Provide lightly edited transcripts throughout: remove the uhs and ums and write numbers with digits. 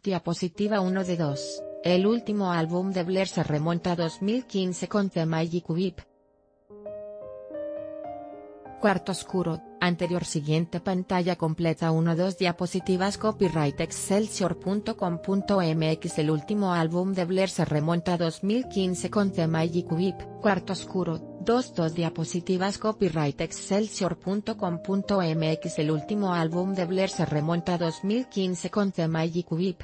Diapositiva 1 de 2. El último álbum de Blair se remonta a 2015 con The Magic Whip. Cuarto oscuro, anterior siguiente pantalla completa 1-2 diapositivas copyright excelsior.com.mx. El último álbum de Blair se remonta a 2015 con The Magic Whip. Cuarto oscuro, 2 diapositivas copyright excelsior.com.mx. El último álbum de Blair se remonta a 2015 con The Magic Whip.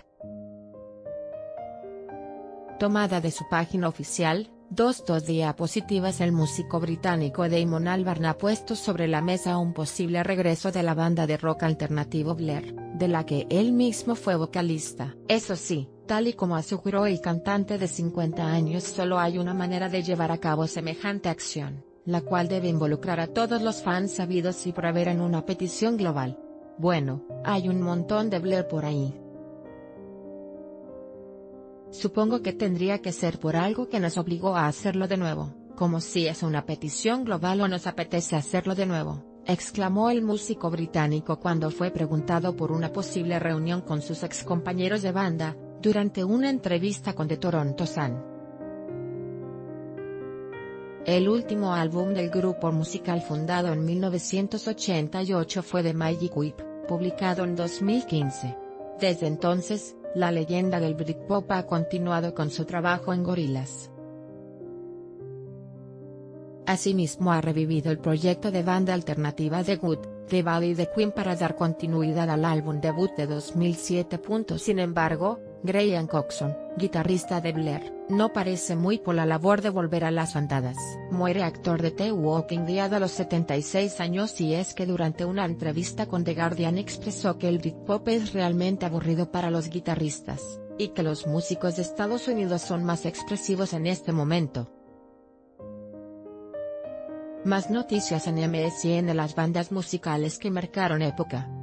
Tomada de su página oficial. 2 diapositivas. El músico británico Damon Albarn ha puesto sobre la mesa un posible regreso de la banda de rock alternativo Blair, de la que él mismo fue vocalista. Eso sí, tal y como aseguró el cantante de 50 años, solo hay una manera de llevar a cabo semejante acción, la cual debe involucrar a todos los fans sabidos y por haber en una petición global. Bueno, hay un montón de Blair por ahí. Supongo que tendría que ser por algo que nos obligó a hacerlo de nuevo, como si es una petición global o nos apetece hacerlo de nuevo, exclamó el músico británico cuando fue preguntado por una posible reunión con sus excompañeros de banda, durante una entrevista con The Toronto Sun. El último álbum del grupo musical fundado en 1988 fue The Magic Whip, publicado en 2015. Desde entonces, la leyenda del Britpop ha continuado con su trabajo en Gorillaz. Asimismo ha revivido el proyecto de banda alternativa The Good, The Bad y The Queen para dar continuidad al álbum debut de 2007. Sin embargo, Graham Coxon, guitarrista de Blair, no parece muy por la labor de volver a las andadas. Muere actor de The Walking Dead a los 76 años, y es que durante una entrevista con The Guardian expresó que el Britpop es realmente aburrido para los guitarristas, y que los músicos de Estados Unidos son más expresivos en este momento. Más noticias en MSN. Las bandas musicales que marcaron época.